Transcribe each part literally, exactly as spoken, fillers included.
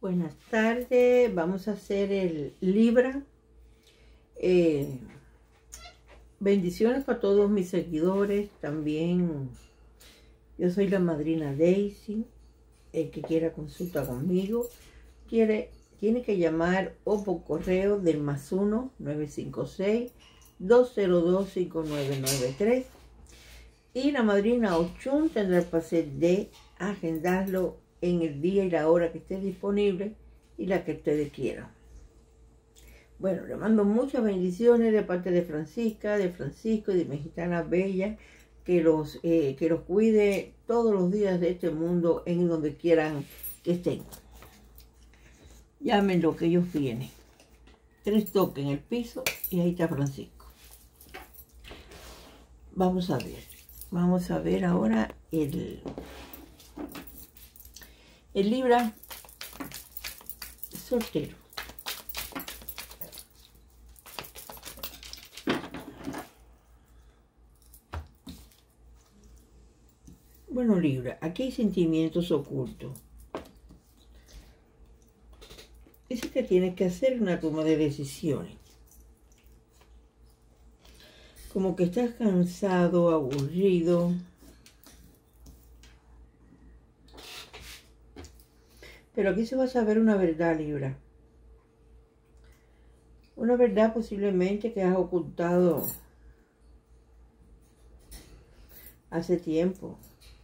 Buenas tardes, vamos a hacer el Libra. Eh, bendiciones para todos mis seguidores. También yo soy la madrina Daisy. El que quiera consulta conmigo quiere, tiene que llamar o por correo del más uno nueve cinco seis, dos cero dos, cinco nueve nueve tres. Y la madrina Ochun tendrá el placer de agendarlo en el día y la hora que esté disponible y la que ustedes quieran. Bueno, le mando muchas bendiciones de parte de Francisca, de Francisco y de mi gitana bella, que los, eh, que los cuide todos los días de este mundo en donde quieran que estén. Llamen lo que ellos vienen. Tres toques en el piso y ahí está Francisco. Vamos a ver. Vamos a ver ahora el, el Libra soltero. Bueno, Libra, aquí hay sentimientos ocultos. Dice que tienes que hacer una toma de decisiones. Como que estás cansado, aburrido. Pero aquí se va a saber una verdad, Libra. Una verdad posiblemente que has ocultado hace tiempo.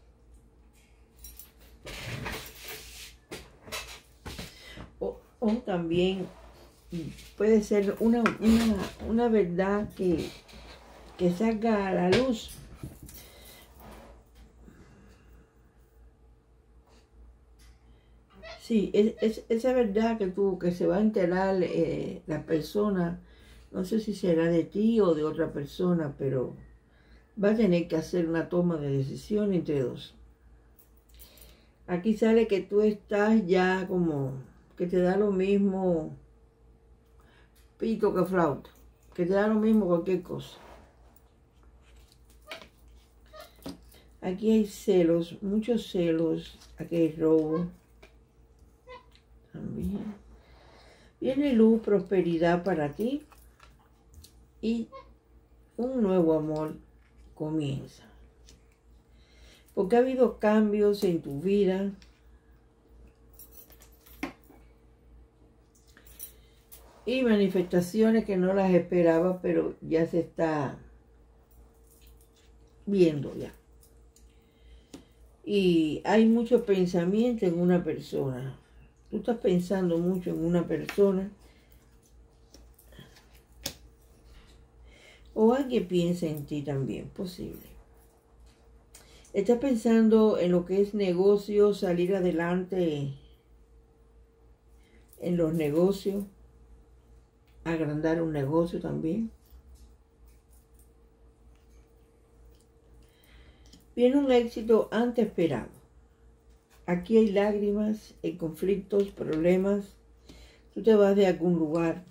O, o también puede ser una, una, una verdad que... que salga a la luz. Sí, es, es, esa verdad que tú, que se va a enterar eh, la persona, no sé si será de ti o de otra persona, pero va a tener que hacer una toma de decisión entre dos. Aquí sale que tú estás ya como, que te da lo mismo pito que flauta, que te da lo mismo cualquier cosa. Aquí hay celos, muchos celos, aquí hay robo. También. Viene luz, prosperidad para ti y un nuevo amor comienza. Porque ha habido cambios en tu vida. Y manifestaciones que no las esperaba, pero ya se está viendo ya. Y hay mucho pensamiento en una persona. Tú estás pensando mucho en una persona. O alguien piensa en ti también, posible. Estás pensando en lo que es negocio, salir adelante en los negocios, agrandar un negocio también. Viene un éxito antes esperado. Aquí hay lágrimas, hay conflictos, problemas. Tú te vas de algún lugar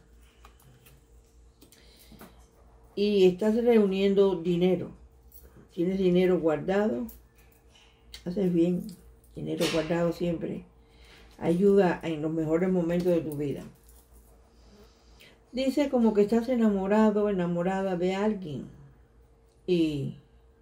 y estás reuniendo dinero. Tienes dinero guardado. Haces bien. Dinero guardado siempre ayuda en los mejores momentos de tu vida. Dice como que estás enamorado, enamorada de alguien. Y...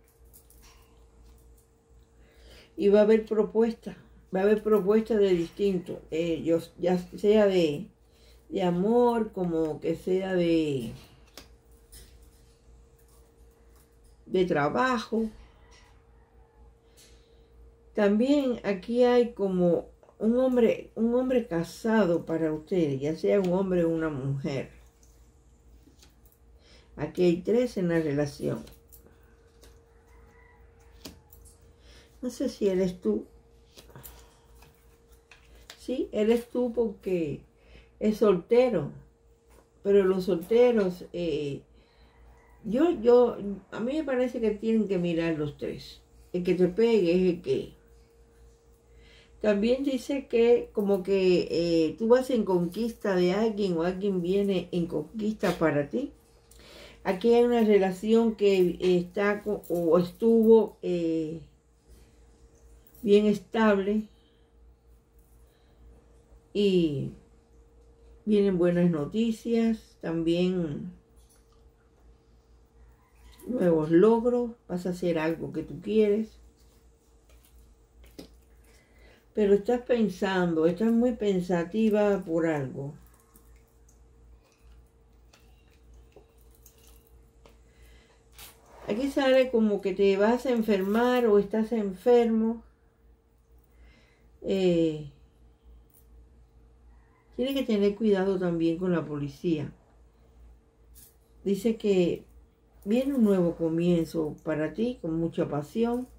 Y va a haber propuestas, va a haber propuestas de distinto, eh, yo, ya sea de, de amor, como que sea de, de trabajo. También aquí hay como un hombre, un hombre casado para ustedes, ya sea un hombre o una mujer. Aquí hay tres en la relación. No sé si eres tú. Sí, eres tú porque es soltero. Pero los solteros, eh, yo, yo, a mí me parece que tienen que mirar los tres. El que te pegue es el que. También dice que como que eh, tú vas en conquista de alguien o alguien viene en conquista para ti. Aquí hay una relación que está o estuvo... Eh, bien estable y vienen buenas noticias, también nuevos logros, vas a hacer algo que tú quieres. Pero estás pensando, estás muy pensativa por algo. Aquí sale como que te vas a enfermar o estás enfermo. Eh, tienes que tener cuidado también con la policía. Dice que viene un nuevo comienzo para ti con mucha pasión.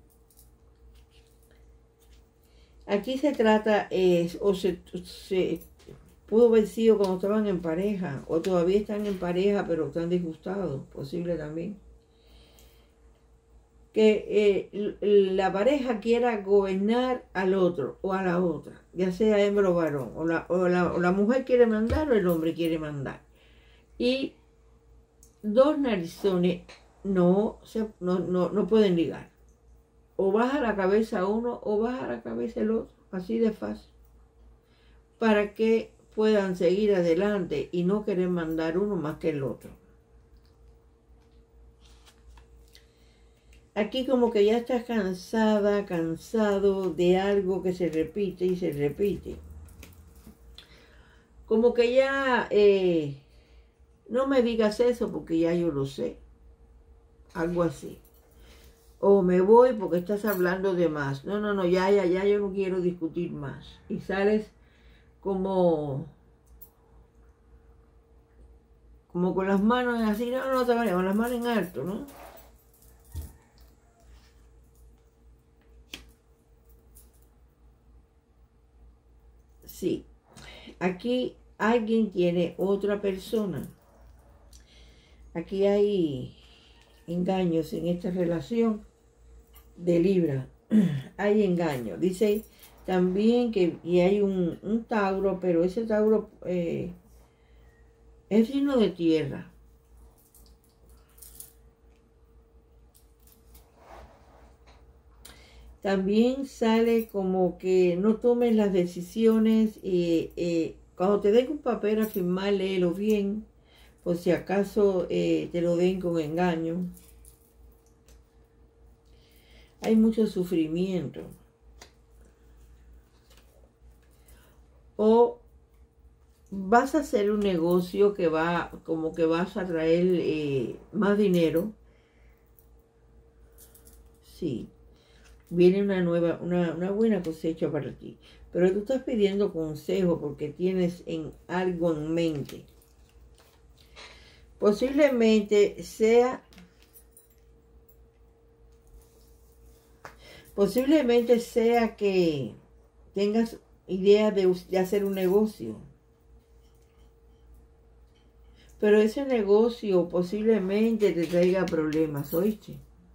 Aquí se trata, eh, o se, se pudo haber sido cuando estaban en pareja, o todavía están en pareja, pero están disgustados, posible también. Que eh, la pareja quiera gobernar al otro o a la otra, ya sea hembra o varón, o la, o la, o la mujer quiere mandar o el hombre quiere mandar. Y dos narizones no, se, no, no, no pueden ligar. O baja la cabeza uno o baja la cabeza el otro, así de fácil. Para que puedan seguir adelante y no querer mandar uno más que el otro. Aquí como que ya estás cansada, cansado de algo que se repite y se repite. Como que ya, eh, no me digas eso porque ya yo lo sé. Algo así. O me voy porque estás hablando de más. No, no, no, ya, ya, ya, yo no quiero discutir más. Y sales como, como con las manos así, no, no, no, con las manos en alto, ¿no? Sí, aquí alguien tiene otra persona. Aquí hay engaños en esta relación de Libra. Hay engaño. Dice también que y hay un, un Tauro, pero ese Tauro eh, es signo de tierra. También sale como que no tomes las decisiones y eh, cuando te den un papel a firmar, léelo bien, por si acaso eh, te lo den con engaño. Hay mucho sufrimiento. O vas a hacer un negocio que va, como que vas a traer eh, más dinero. Sí. Viene una nueva, una, una buena cosecha para ti. Pero tú estás pidiendo consejo porque tienes en algo en mente. Posiblemente sea, posiblemente sea que tengas idea de, de hacer un negocio. Pero ese negocio posiblemente te traiga problemas, ¿oíste?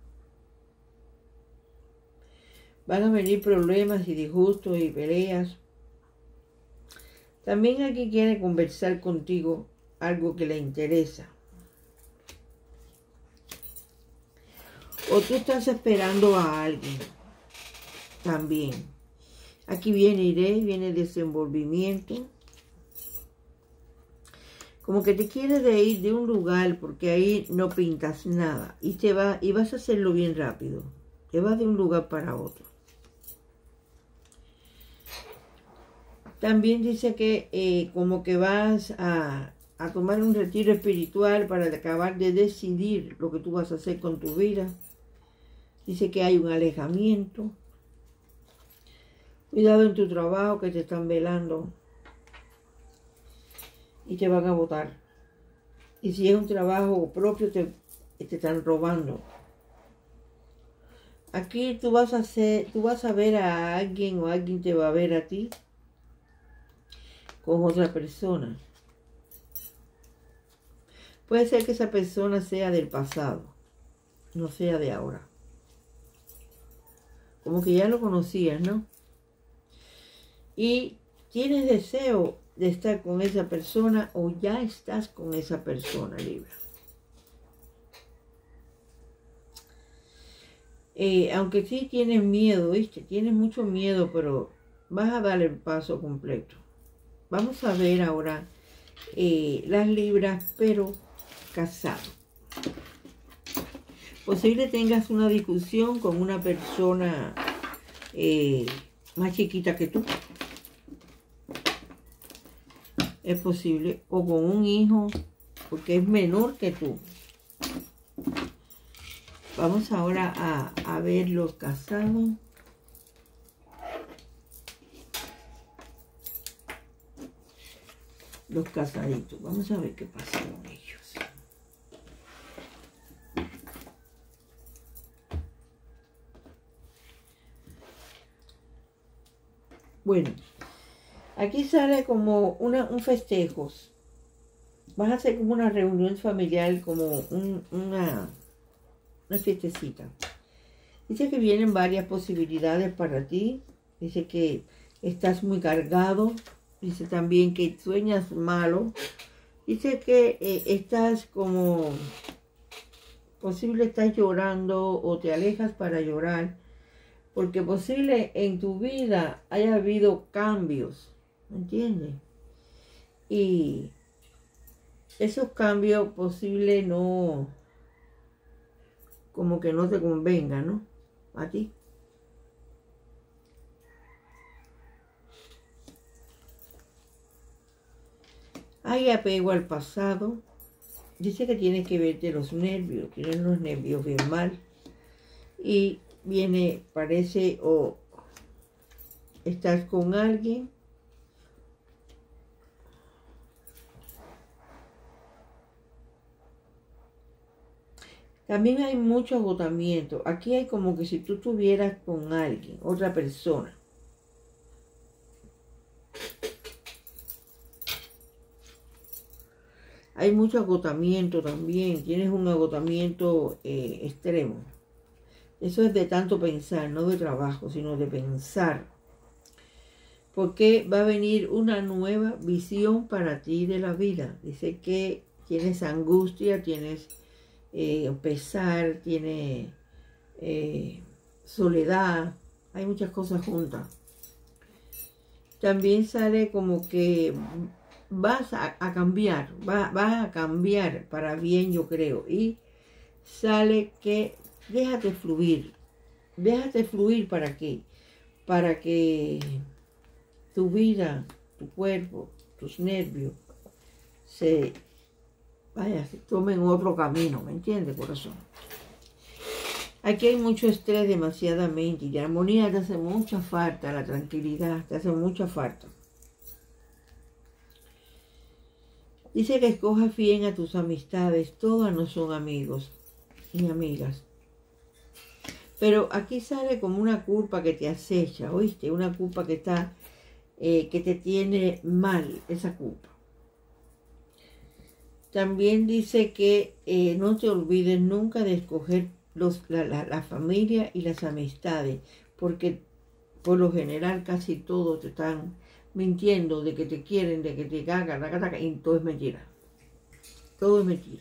Van a venir problemas y disgustos y peleas. También alguien quiere conversar contigo algo que le interesa. O tú estás esperando a alguien. También. Aquí viene iré, viene desenvolvimiento. Como que te quieres de ir de un lugar porque ahí no pintas nada. Y, te va, y vas a hacerlo bien rápido. Te vas de un lugar para otro. También dice que eh, como que vas a, a tomar un retiro espiritual para acabar de decidir lo que tú vas a hacer con tu vida. Dice que hay un alejamiento. Cuidado en tu trabajo que te están velando. Y te van a botar. Y si es un trabajo propio, te, te están robando. Aquí tú vas a hacer, tú vas a ver a alguien o alguien te va a ver a ti con otra persona. Puede ser que esa persona sea del pasado, no sea de ahora. Como que ya lo conocías, ¿no? Y tienes deseo de estar con esa persona o ya estás con esa persona, Libra. Eh, aunque sí tienes miedo, ¿viste? Tienes mucho miedo, pero vas a dar el paso completo. vamos a ver ahora eh, las libras, pero casado. Posible tengas una discusión con una persona eh, más chiquita que tú. Es posible. O con un hijo, porque es menor que tú. Vamos ahora a, a ver los casados. Los casaditos. Vamos a ver qué pasa con ellos. Bueno, aquí sale como una, un festejo. Vas a hacer como una reunión familiar, como un, una, una fiestecita. Dice que vienen varias posibilidades para ti. Dice que estás muy cargado. Dice también que sueñas malo. Dice que eh, estás como... Posible estás llorando o te alejas para llorar. Porque posible en tu vida haya habido cambios, ¿me entiendes? Y esos cambios posible no, como que no te convengan, ¿no? A ti. Hay apego al pasado. Dice que tienes que verte los nervios, tienes los nervios bien mal. Y viene, parece, o estás con alguien. También hay mucho agotamiento. Aquí hay como que si tú estuvieras con alguien, otra persona. Hay mucho agotamiento también. Tienes un agotamiento eh, extremo. Eso es de tanto pensar, no de trabajo, sino de pensar. Porque va a venir una nueva visión para ti de la vida. Dice que tienes angustia, tienes eh, pesar, tienes eh, soledad. Hay muchas cosas juntas. También sale como que vas a, a cambiar, va, vas a cambiar para bien, yo creo. Y sale que déjate fluir. Déjate fluir, ¿para qué? Para que tu vida, tu cuerpo, tus nervios se, vaya, se tomen otro camino, ¿me entiendes, corazón? Aquí hay mucho estrés, demasiadamente, y la armonía te hace mucha falta, la tranquilidad te hace mucha falta. Dice que escojas bien a tus amistades, todas no son amigos ni amigas. Pero aquí sale como una culpa que te acecha, ¿oíste? Una culpa que está, eh, que te tiene mal, esa culpa. También dice que eh, no te olvides nunca de escoger los, la, la, la familia y las amistades, porque por lo general casi todos te están mintiendo de que te quieren, de que te cagan, la caga, y todo es mentira. Todo es mentira.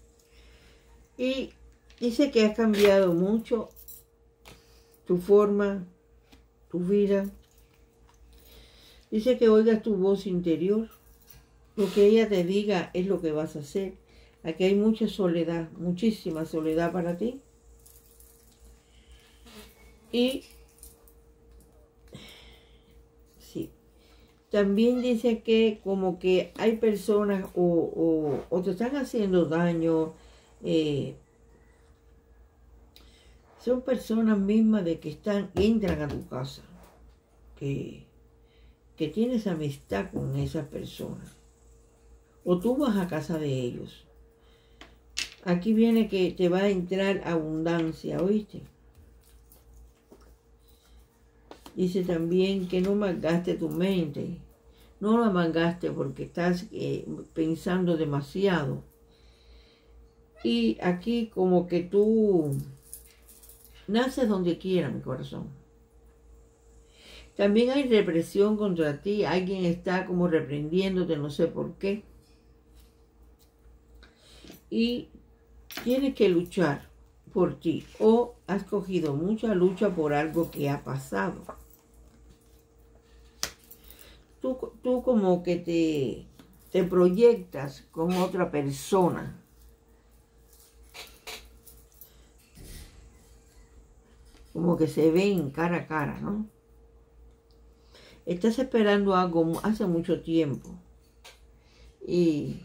Y dice que has cambiado mucho tu forma, tu vida. Dice que oigas tu voz interior. Lo que ella te diga es lo que vas a hacer. Aquí hay mucha soledad, muchísima soledad para ti. Y sí, también dice que como que hay personas o, o, o te están haciendo daño. Eh, son personas mismas de que están, entran a tu casa. Que, que tienes amistad con esas personas. O tú vas a casa de ellos. Aquí viene que te va a entrar abundancia, ¿oíste? Dice también que no malgaste tu mente. No la malgaste porque estás eh, pensando demasiado. Y aquí como que tú naces donde quiera, mi corazón. También hay represión contra ti. Alguien está como reprendiéndote, no sé por qué. Y tienes que luchar por ti. O has cogido mucha lucha por algo que ha pasado. tú, tú como que te, te proyectas con otra persona. Como que se ven cara a cara, ¿no? Estás esperando algo hace mucho tiempo. Y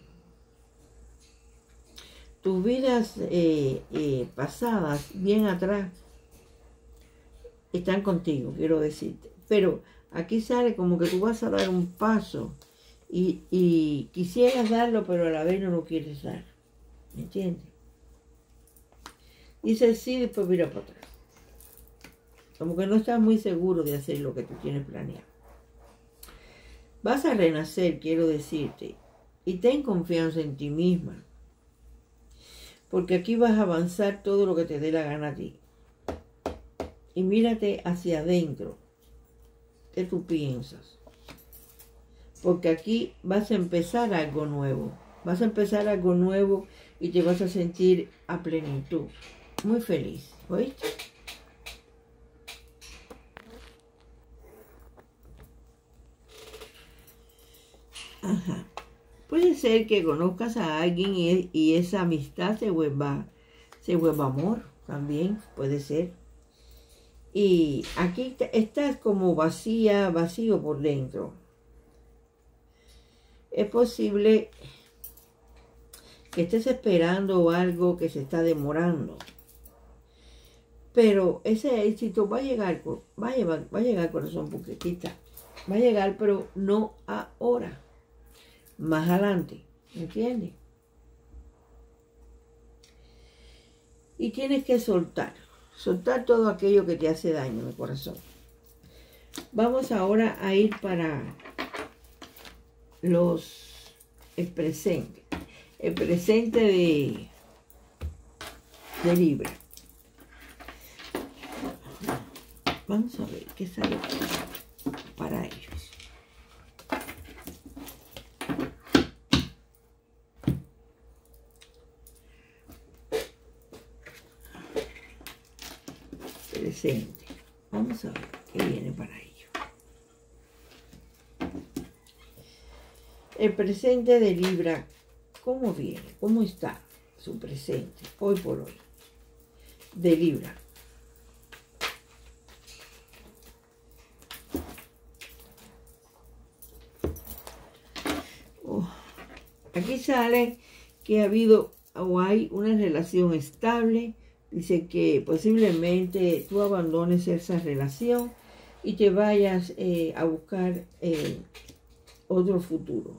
tus vidas eh, eh, pasadas, bien atrás, están contigo, quiero decirte. Pero aquí sale como que tú vas a dar un paso y, y quisieras darlo, pero a la vez no lo quieres dar. ¿Me entiendes? Dice sí, después mira para atrás. Como que no estás muy seguro de hacer lo que tú tienes planeado. Vas a renacer, quiero decirte. Y ten confianza en ti misma. Porque aquí vas a avanzar todo lo que te dé la gana a ti. Y mírate hacia adentro. ¿Qué tú piensas? Porque aquí vas a empezar algo nuevo. Vas a empezar algo nuevo y te vas a sentir a plenitud. Muy feliz, ¿oíste? Ajá. Puede ser que conozcas a alguien y, y esa amistad se vuelva, se vuelva amor también, puede ser. Y aquí estás como vacía, vacío por dentro. Es posible que estés esperando algo que se está demorando. Pero ese éxito va a llegar, va a llegar, va a llegar, corazón, porque aquí está. Va a llegar, pero no ahora. Más adelante, ¿entiendes? Y tienes que soltar, soltar todo aquello que te hace daño en el corazón. Vamos ahora a ir para los, el presente, el presente de, de Libra. Vamos a ver qué sale para ellos. Presente. Vamos a ver qué viene para ello. El presente de Libra, ¿cómo viene? ¿Cómo está su presente hoy por hoy? De Libra. Oh, aquí sale que ha habido o hay una relación estable. Dice que posiblemente tú abandones esa relación y te vayas eh, a buscar eh, otro futuro.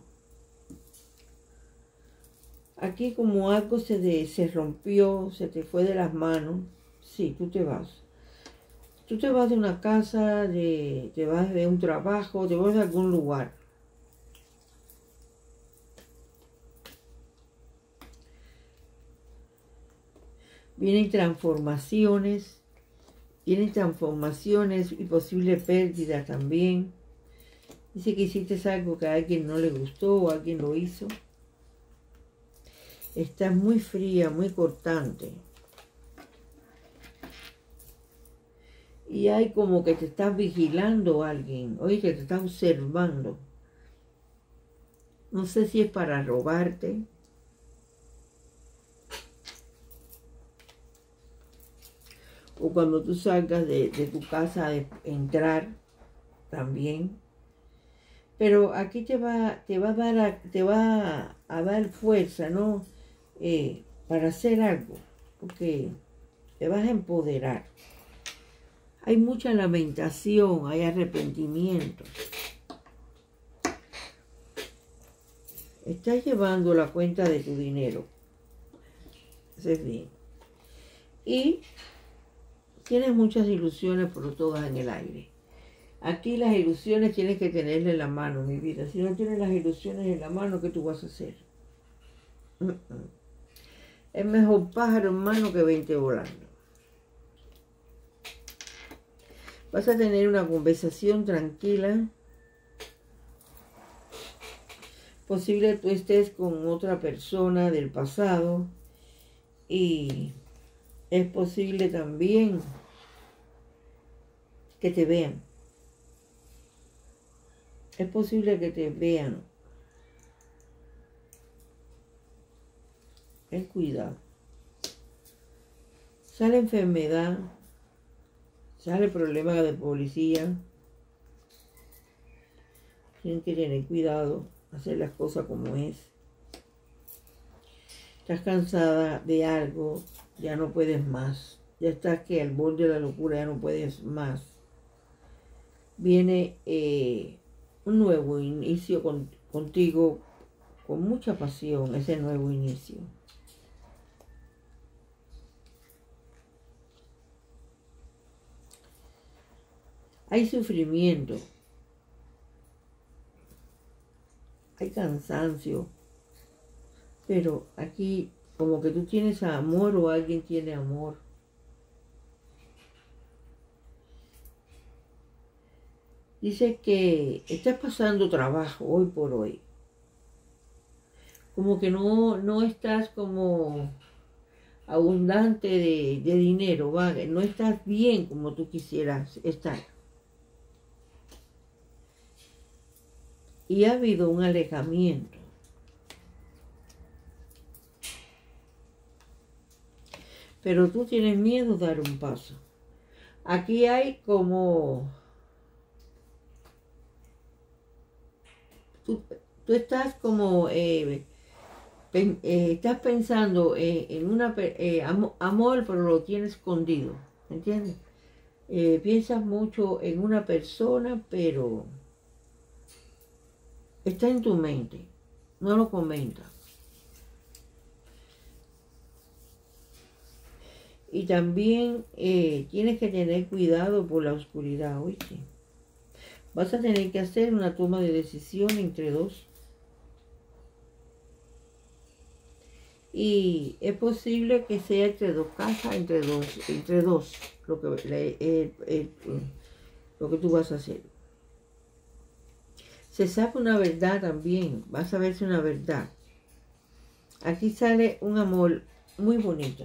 Aquí como algo se, de, se rompió, se te fue de las manos. Sí, tú te vas. Tú te vas de una casa, de, te vas de un trabajo, te vas de algún lugar. Vienen transformaciones, vienen transformaciones y posible pérdida también. Dice que hiciste algo que a alguien no le gustó o alguien lo hizo. Estás muy fría, muy cortante. Y hay como que te estás vigilando a alguien, oye, que te está observando. No sé si es para robarte. O cuando tú salgas de, de tu casa a entrar también. Pero aquí te va, te va a dar, te va a dar fuerza, ¿no? Eh, para hacer algo. Porque te vas a empoderar. Hay mucha lamentación, hay arrepentimiento. Estás llevando la cuenta de tu dinero. Eso es bien. Y tienes muchas ilusiones, pero todas en el aire. Aquí las ilusiones tienes que tenerle en la mano, mi vida. Si no tienes las ilusiones en la mano, ¿qué tú vas a hacer? Uh -uh. Es mejor pájaro en mano que veinte volando. Vas a tener una conversación tranquila. Posible tú estés con otra persona del pasado. Y es posible también que te vean. Es posible que te vean. Ten cuidado. Sale enfermedad. Sale problema de policía. Tienen que tener cuidado. Hacer las cosas como es. Estás cansada de algo. Ya no puedes más. Ya estás que al borde de la locura. Ya no puedes más. Viene eh, un nuevo inicio con, contigo. Con mucha pasión. Ese nuevo inicio. Hay sufrimiento. Hay cansancio. Pero aquí como que tú tienes amor o alguien tiene amor. Dice que estás pasando trabajo hoy por hoy. Como que no, no estás como abundante de, de dinero, ¿vale? No estás bien como tú quisieras estar. Y ha habido un alejamiento. Pero tú tienes miedo de dar un paso. Aquí hay como... Tú, tú estás como... Eh, pen, eh, estás pensando eh, en una... Eh, am, amor, pero lo tienes escondido. ¿Entiendes? Eh, piensas mucho en una persona, pero... Está en tu mente, no lo comenta. Y también eh, tienes que tener cuidado por la oscuridad, ¿oíste? Vas a tener que hacer una toma de decisión entre dos. Y es posible que sea entre dos casas, entre dos, entre dos, lo que, eh, eh, eh, lo que tú vas a hacer. Se sabe una verdad también, va a saberse una verdad. Aquí sale un amor muy bonito.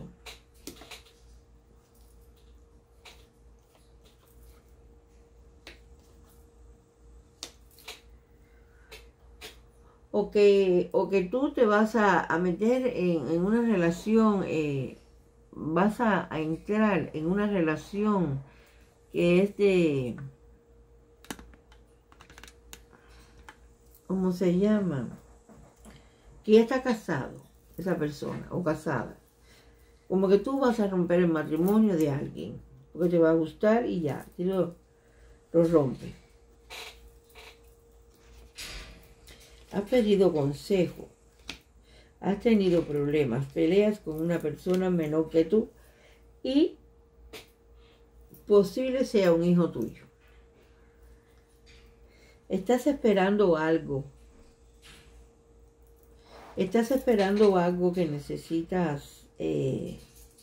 O que, o que tú te vas a, a meter en, en una relación, eh, vas a, a entrar en una relación que es de... ¿Cómo se llama? Que ya está casado, esa persona, o casada. Como que tú vas a romper el matrimonio de alguien, porque te va a gustar y ya, y lo, lo rompe. Has pedido consejo, has tenido problemas, peleas con una persona menor que tú y posible sea un hijo tuyo. Estás esperando algo. Estás esperando algo que necesitas eh,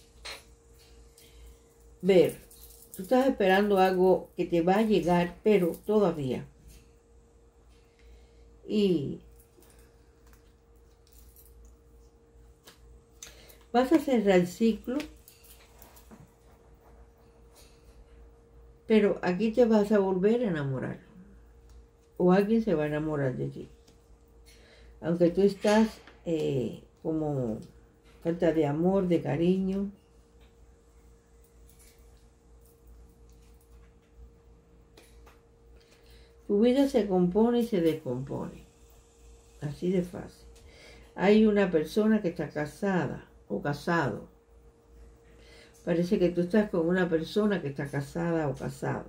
ver. Tú estás esperando algo que te va a llegar, pero todavía. Y vas a cerrar el ciclo, pero aquí te vas a volver a enamorar. O alguien se va a enamorar de ti. Aunque tú estás eh, como falta de amor, de cariño. Tu vida se compone y se descompone. Así de fácil. Hay una persona que está casada o casado. Parece que tú estás con una persona que está casada o casado.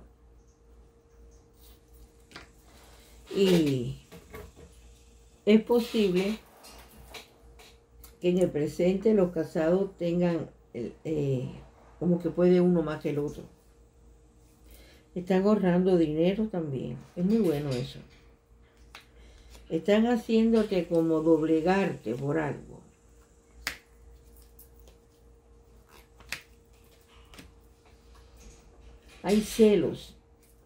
Y es posible que en el presente los casados tengan eh, como que puede uno más que el otro. Están ahorrando dinero también. Es muy bueno eso. Están haciéndote como doblegarte por algo. Hay celos.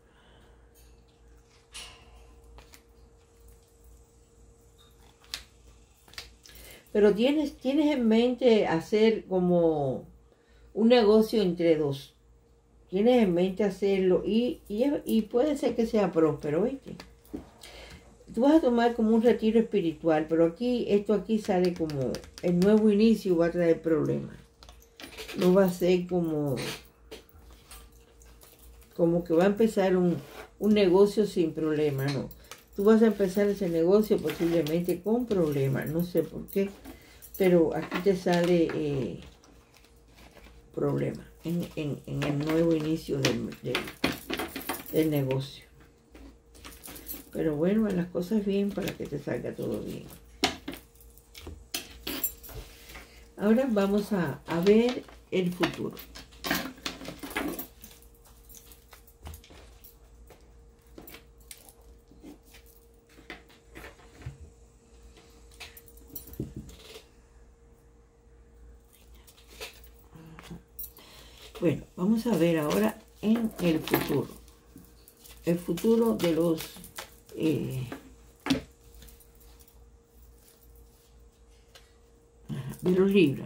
Pero tienes, tienes en mente hacer como un negocio entre dos. Tienes en mente hacerlo y, y, y puede ser que sea próspero, ¿viste? tú vas a tomar como un retiro espiritual, pero aquí, esto aquí sale como el nuevo inicio va a traer problemas. No va a ser como, como que va a empezar un, un negocio sin problema, no. Tú vas a empezar ese negocio posiblemente con problemas, no sé por qué, pero aquí te sale eh, problema en, en, en el nuevo inicio del, del, del negocio. Pero bueno, haz las cosas bien para que te salga todo bien. Ahora vamos a, a ver el futuro. Bueno, vamos a ver ahora en el futuro. El futuro de los... Eh, de los libros.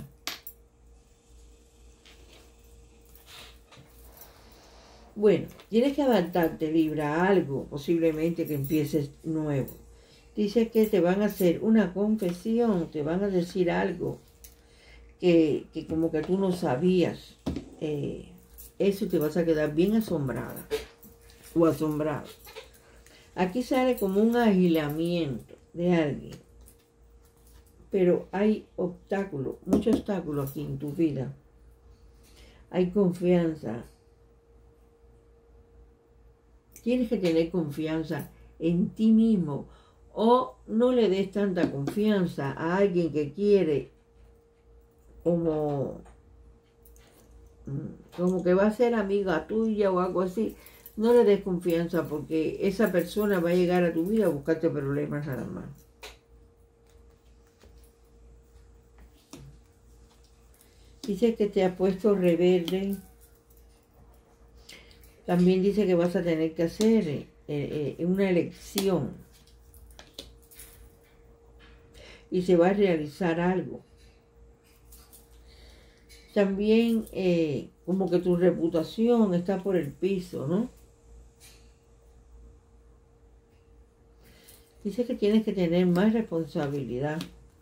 Bueno, tienes que adaptarte, Libra, a algo, posiblemente que empieces nuevo. Dice que te van a hacer una confesión, te van a decir algo que, que como que tú no sabías. Eh, eso te vas a quedar bien asombrada o asombrado. Aquí sale como un agilamiento de alguien. Pero hay obstáculos, muchos obstáculos aquí en tu vida. Hay confianza. Tienes que tener confianza en ti mismo. O no le des tanta confianza a alguien que quiere como, como que va a ser amiga tuya o algo así. No le des confianza porque esa persona va a llegar a tu vida a buscarte problemas nada más. Dice que te ha puesto rebelde. También dice que vas a tener que hacer eh, eh, una elección. Y se va a realizar algo. También eh, como que tu reputación está por el piso, ¿no? Dice que tienes que tener más responsabilidad.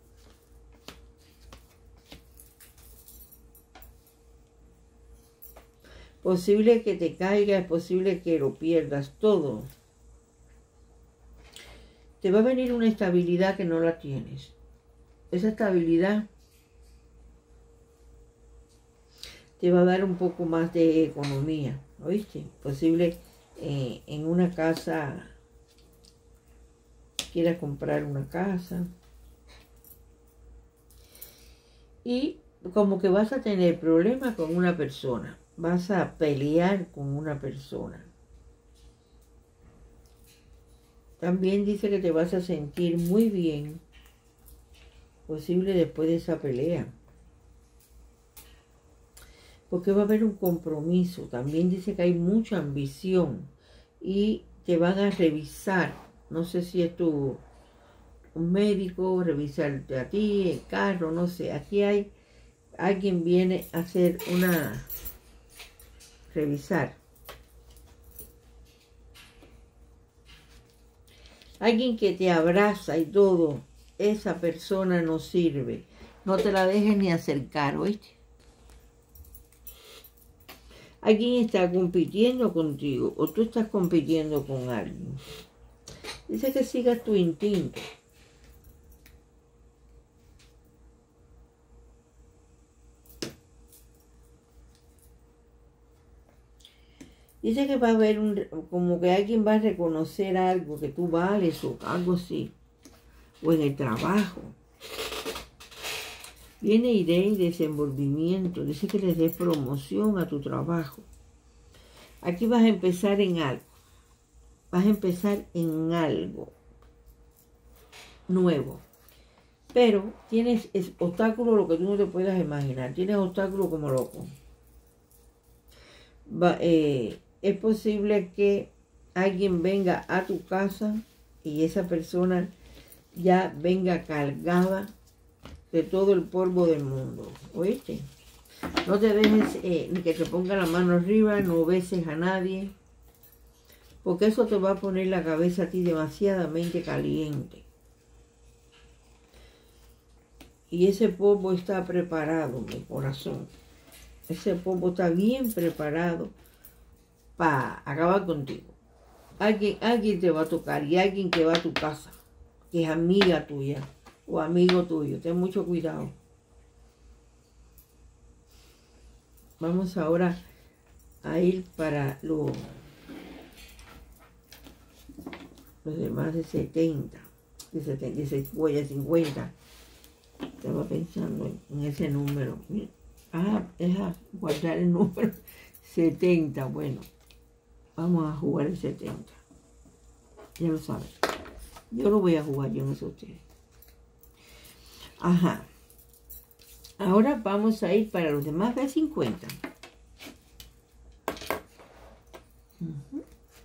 Posible que te caiga, es posible que lo pierdas todo. Te va a venir una estabilidad que no la tienes. Esa estabilidad te va a dar un poco más de economía, ¿oíste? Posible eh, en una casa, quieras comprar una casa. Y como que vas a tener problemas con una persona. Vas a pelear con una persona. También dice que te vas a sentir muy bien, posible después de esa pelea. Porque va a haber un compromiso. También dice que hay mucha ambición y te van a revisar. No sé si es tu un médico, revisarte a ti, el carro, no sé. Aquí hay, alguien viene a hacer una... revisar. Alguien que te abraza y todo, esa persona no sirve. No te la dejes ni acercar, ¿oíste? Alguien está compitiendo contigo o tú estás compitiendo con alguien. Dice que sigas tu instinto. Dice que va a haber un, como que alguien va a reconocer algo que tú vales o algo así. O en el trabajo. Viene idea y desenvolvimiento. Dice que les des promoción a tu trabajo. Aquí vas a empezar en algo. Vas a empezar en algo nuevo. Pero tienes obstáculos lo que tú no te puedas imaginar. Tienes obstáculos como loco. Va, eh, es posible que alguien venga a tu casa y esa persona ya venga cargada de todo el polvo del mundo. ¿Oíste? No te dejes eh, ni que te ponga la mano arriba, no beses a nadie. porque eso te va a poner la cabeza a ti demasiadamente caliente. Y ese polvo está preparado, mi corazón. Ese polvo está bien preparado para acabar contigo. Alguien, alguien te va a tocar y alguien que va a tu casa, que es amiga tuya o amigo tuyo. Ten mucho cuidado. Vamos ahora a ir para los, los demás de setenta, de setenta, de cincuenta. Estaba pensando en, en ese número. Ah, deja guardar el número setenta. Bueno, vamos a jugar el setenta. Ya lo saben. Yo lo voy a jugar, yo no sé ustedes. Ajá. Ahora vamos a ir para los demás de cincuenta. Uh-huh.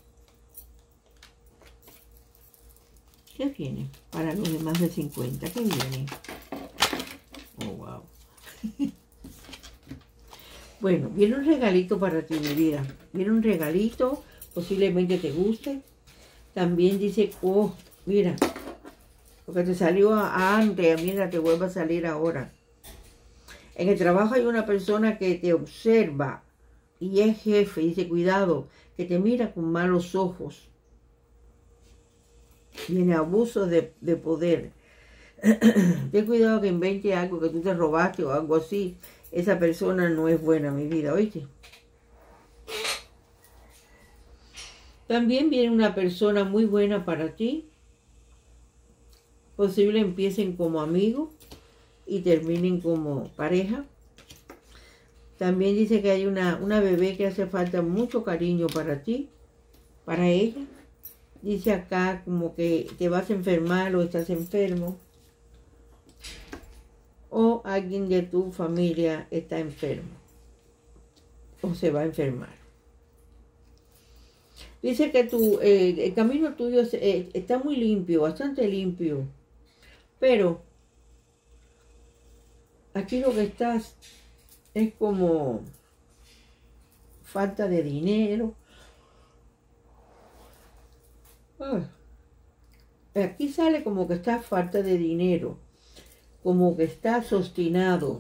¿Qué viene para los demás de cincuenta? ¿Qué viene? Oh, wow. Bueno, viene un regalito para ti, mi vida. Viene un regalito, posiblemente te guste. También dice, oh, mira, lo que te salió antes, mira, te vuelve a salir ahora. En el trabajo hay una persona que te observa y es jefe, dice, cuidado, que te mira con malos ojos. Viene abuso de, de poder. Ten cuidado que invente algo que tú te robaste o algo así. Esa persona no es buena, mi vida, ¿oíste? También viene una persona muy buena para ti. Posible empiecen como amigos y terminen como pareja. También dice que hay una, una bebé que hace falta mucho cariño para ti, para ella. Dice acá como que te vas a enfermar o estás enfermo. O alguien de tu familia está enfermo o se va a enfermar. Dice que tu, eh, el camino tuyo es, eh, está muy limpio, bastante limpio. Pero aquí lo que estás es como falta de dinero. Ah, aquí sale como que está falta de dinero. Como que estás obstinado.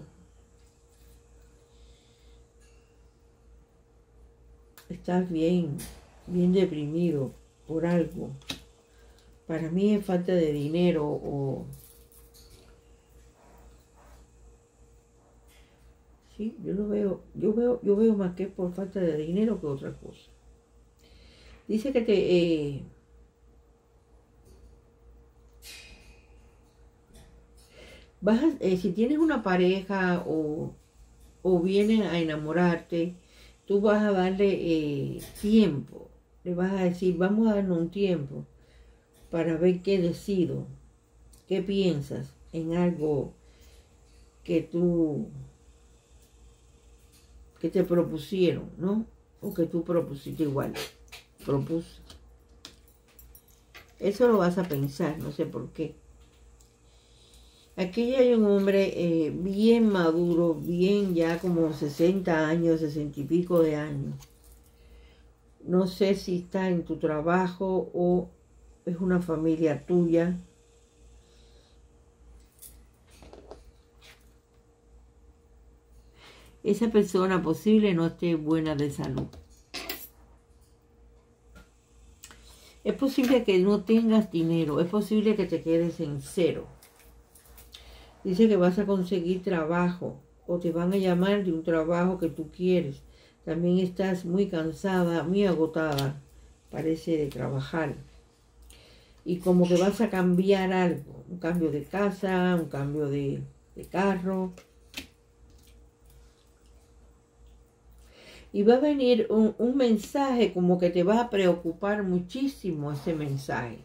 Estás bien, bien deprimido por algo. Para mí es falta de dinero o... Sí, yo lo veo, yo veo, yo veo más que por falta de dinero que otra cosa. Dice que te... Eh, vas a, eh, si tienes una pareja o, o vienen a enamorarte, tú vas a darle eh, tiempo. Le vas a decir, vamos a darnos un tiempo para ver qué decido, qué piensas en algo que tú, que te propusieron, ¿no? O que tú propusiste igual, propuse. Eso lo vas a pensar, no sé por qué. Aquí hay un hombre eh, bien maduro, bien ya como sesenta años, sesenta y pico de años. No sé si está en tu trabajo o es una familia tuya. Esa persona posible no esté buena de salud. Es posible que no tengas dinero, es posible que te quedes en cero. Dice que vas a conseguir trabajo o te van a llamar de un trabajo que tú quieres. También estás muy cansada, muy agotada, parece, de trabajar. Y como que vas a cambiar algo, un cambio de casa, un cambio de, de carro. Y va a venir un, un mensaje como que te va a preocupar muchísimo ese mensaje.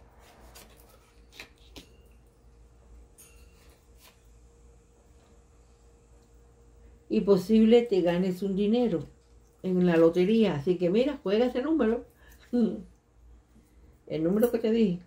Y posible te ganes un dinero en la lotería. Así que mira, juega ese número. El número que te dije.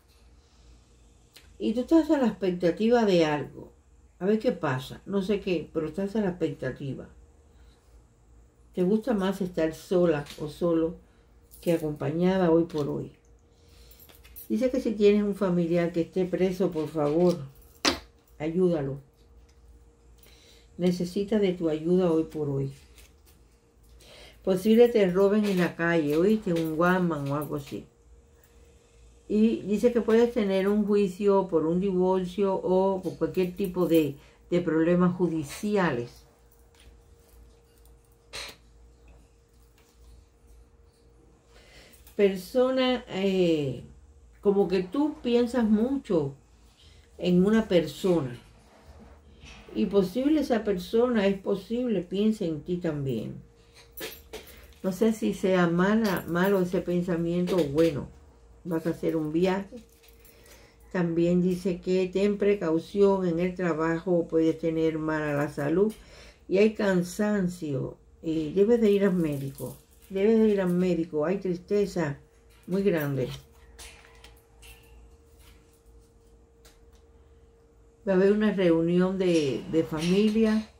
Y tú estás a la expectativa de algo. A ver qué pasa. No sé qué, pero estás a la expectativa. ¿Te gusta más estar sola o solo que acompañada hoy por hoy. Dice que si tienes un familiar que esté preso, por favor, ayúdalo. Necesita de tu ayuda hoy por hoy. Posible te roben en la calle, oíste, un guaman o algo así. Y dice que puedes tener un juicio por un divorcio o por cualquier tipo de, de problemas judiciales. Persona, eh, como que tú piensas mucho en una persona. Y posible esa persona, es posible, piense en ti también. No sé si sea mala, malo ese pensamiento o bueno. Vas a hacer un viaje. También dice que ten precaución en el trabajo, puedes tener mala la salud y hay cansancio. Y debes de ir al médico. Debes de ir al médico. Hay tristeza muy grande. Va a haber una reunión de, de familia.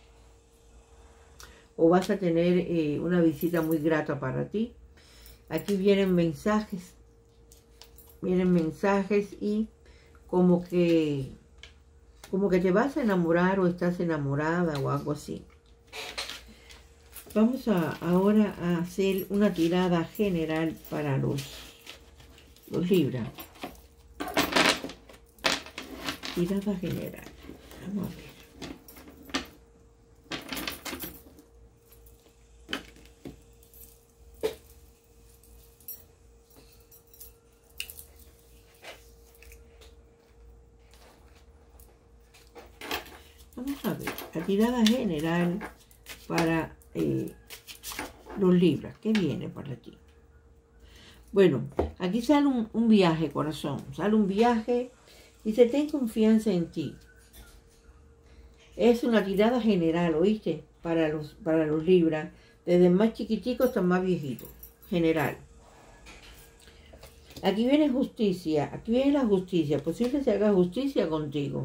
O vas a tener eh, una visita muy grata para ti. Aquí vienen mensajes. Vienen mensajes y como que, como que te vas a enamorar o estás enamorada o algo así. Vamos a, ahora a hacer una tirada general para los, los Libra. Tirada general. Vamos a ver. Vamos a ver, la tirada general para eh, los Libras. ¿Qué viene para ti? Bueno, aquí sale un, un viaje, corazón. Sale un viaje. Dice, ten confianza en ti. Es una tirada general, ¿oíste? Para los, para los Libras. Desde más chiquitico hasta más viejito. General. Aquí viene justicia. Aquí viene la justicia. Posible se haga justicia contigo.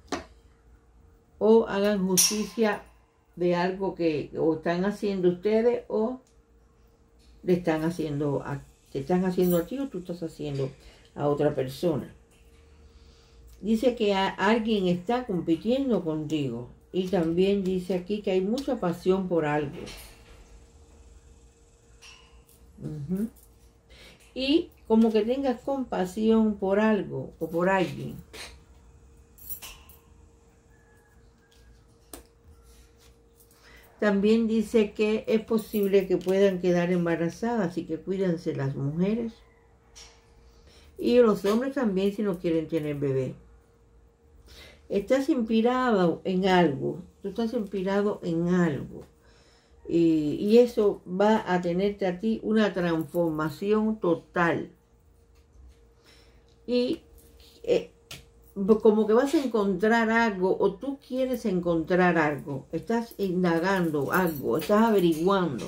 O hagan justicia de algo que o están haciendo ustedes o le están haciendo a, te están haciendo a ti o tú estás haciendo a otra persona. Dice que a, alguien está compitiendo contigo y también dice aquí que hay mucha pasión por algo. Uh-huh. Y como que tengas compasión por algo o por alguien. También dice que es posible que puedan quedar embarazadas, así que cuídense las mujeres. Y los hombres también si no quieren tener bebé. Estás inspirado en algo, tú estás inspirado en algo. Y, y eso va a tenerte a ti una transformación total. Y eh, como que vas a encontrar algo o tú quieres encontrar algo, estás indagando algo, estás averiguando.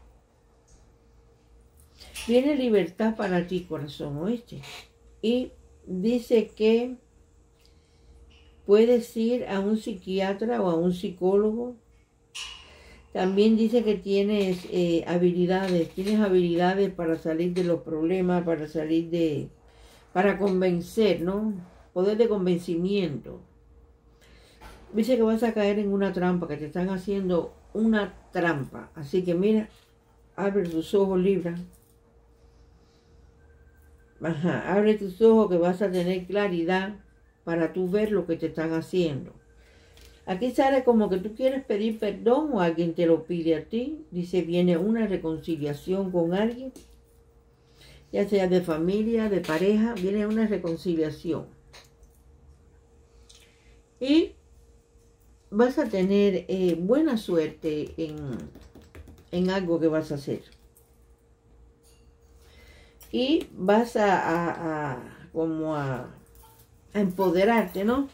Viene libertad para ti, corazón, ¿oíste? Y dice que puedes ir a un psiquiatra o a un psicólogo. También dice que tienes eh, habilidades, tienes habilidades para salir de los problemas, para salir de, para convencer, ¿no? Poder de convencimiento. Dice que vas a caer en una trampa, que te están haciendo una trampa. Así que mira, abre tus ojos, Libra. Ajá, abre tus ojos que vas a tener claridad para tú ver lo que te están haciendo. Aquí sale como que tú quieres pedir perdón o alguien te lo pide a ti. Dice, viene una reconciliación con alguien. Ya sea de familia, de pareja, viene una reconciliación. Y vas a tener eh, buena suerte en, en algo que vas a hacer. Y vas a, a, a como a, a empoderarte, ¿no?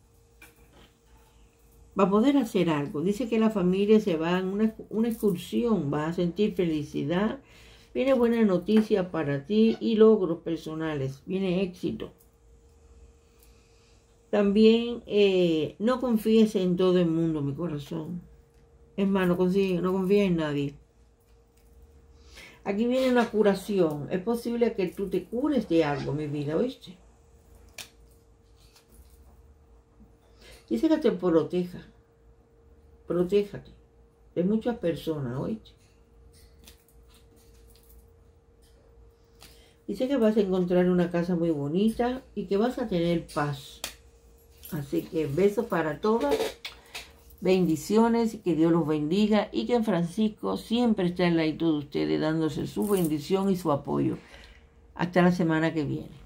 Va a poder hacer algo. Dice que la familia se va en una, una excursión, va a sentir felicidad. Viene buena noticia para ti y logros personales. Viene éxito. También eh, no confíes en todo el mundo, mi corazón. Es más, no confíes, no confíes en nadie. Aquí viene una curación. Es posible que tú te cures de algo, mi vida, ¿oíste? Dice que te proteja. Protéjate de muchas personas, ¿oíste? Dice que vas a encontrar una casa muy bonita y que vas a tener paz. Así que besos para todas. Bendiciones y que Dios los bendiga y que Francisco siempre está en la lado de ustedes dándose su bendición y su apoyo. Hasta la semana que viene.